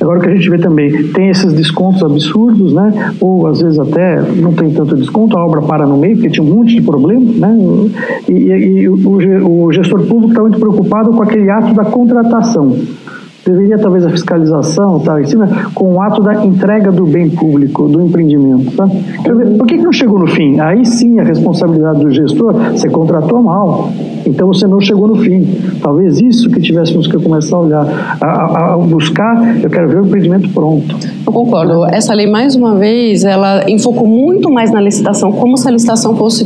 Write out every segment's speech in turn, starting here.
Agora o que a gente vê também, tem esses descontos absurdos, né? Ou às vezes até não tem tanto desconto, a obra para no meio, porque tinha um monte de problema, né? E o gestor público está muito preocupado com aquele ato da contratação. Deveria talvez a fiscalização em cima, com o ato da entrega do bem público, do empreendimento. Tá? Por que não chegou no fim? Aí sim a responsabilidade do gestor, você contratou mal, então você não chegou no fim. Talvez isso que tivéssemos que começar a olhar, a buscar, eu quero ver o empreendimento pronto. Eu concordo. Essa lei, mais uma vez, ela enfocou muito mais na licitação, como se a licitação fosse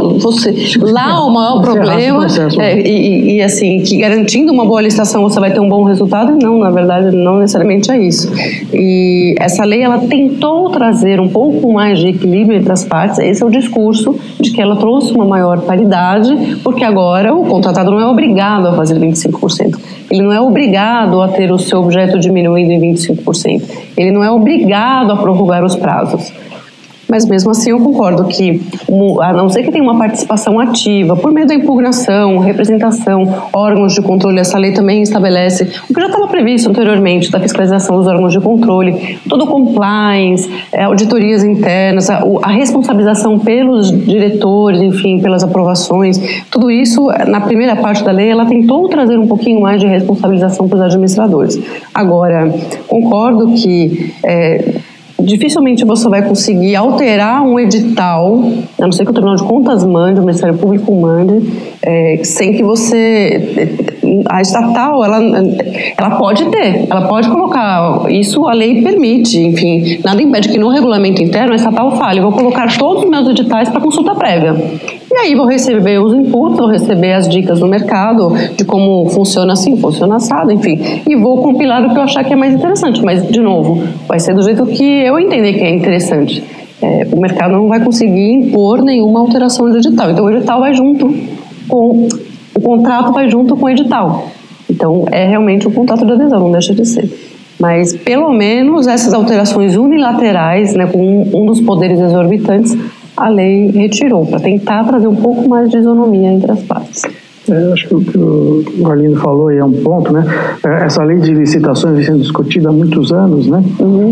lá o maior problema, e assim, que garantindo uma boa licitação você vai ter um bom resultado. Não, na verdade, não necessariamente é isso. E essa lei, ela tentou trazer um pouco mais de equilíbrio entre as partes. Esse é o discurso de que ela trouxe uma maior paridade, porque agora o contratado não é obrigado a fazer 25%. Ele não é obrigado a ter o seu objeto diminuído em 25%. Ele não é obrigado a prorrogar os prazos. Mas mesmo assim eu concordo que, a não ser que tenha uma participação ativa, por meio da impugnação, representação, órgãos de controle, essa lei também estabelece o que já estava previsto anteriormente, da fiscalização dos órgãos de controle, todo o compliance, auditorias internas, a responsabilização pelos diretores, enfim, pelas aprovações, tudo isso, na primeira parte da lei, ela tentou trazer um pouquinho mais de responsabilização para os administradores. Agora, concordo que dificilmente você vai conseguir alterar um edital, a não ser que o Tribunal de Contas mande, o Ministério Público mande, sem que você... A estatal, ela pode colocar, isso a lei permite, enfim, nada impede que no regulamento interno a estatal fale, vou colocar todos os meus editais para consulta prévia. E aí vou receber os inputs, vou receber as dicas do mercado, de como funciona assim, funciona assado, enfim, e vou compilar o que eu achar que é mais interessante, mas, de novo, vai ser do jeito que eu entender que é interessante. O mercado não vai conseguir impor nenhuma alteração de edital, então o edital vai junto com... O contrato vai junto com o edital. Então, é realmente um contrato de adesão, não deixa de ser. Mas, pelo menos, essas alterações unilaterais, né, com um dos poderes exorbitantes, a lei retirou, para tentar trazer um pouco mais de isonomia entre as partes. Eu acho que o que o Arlindo falou é um ponto, né? Essa lei de licitações vem sendo discutida há muitos anos, né?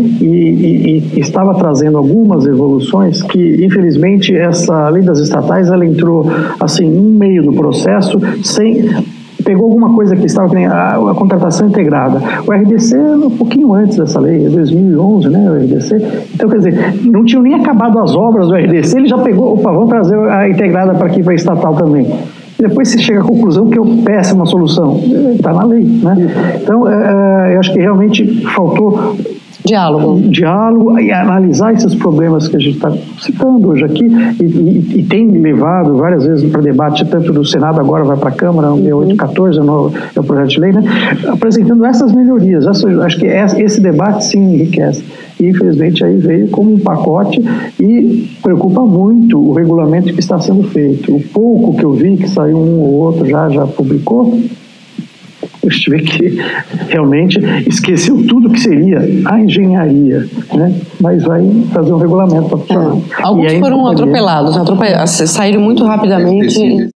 E estava trazendo algumas evoluções que, infelizmente, essa lei das estatais, ela entrou, assim, no meio do processo, pegou alguma coisa que estava, a contratação integrada. O RDC um pouquinho antes dessa lei, 2011, né, o RDC. Então, quer dizer, não tinham nem acabado as obras do RDC, ele já pegou, vamos trazer a integrada para aqui, para a estatal também. Depois se chega à conclusão que é uma péssima solução. Está na lei, né? Então, eu acho que realmente faltou diálogo e analisar esses problemas que a gente está citando hoje aqui e tem levado várias vezes para debate, tanto do Senado, agora vai para a Câmara, o 6814 é o projeto de lei, né? Apresentando essas melhorias. Acho que esse debate sim enriquece. E, infelizmente, aí veio como um pacote e preocupa muito o regulamento que está sendo feito. O pouco que eu vi, que saiu um ou outro, já publicou, eu tive que realmente esqueceu tudo que seria a engenharia, né? Mas vai fazer um regulamento para funcionar. Alguns foram atropelados, saíram muito rapidamente.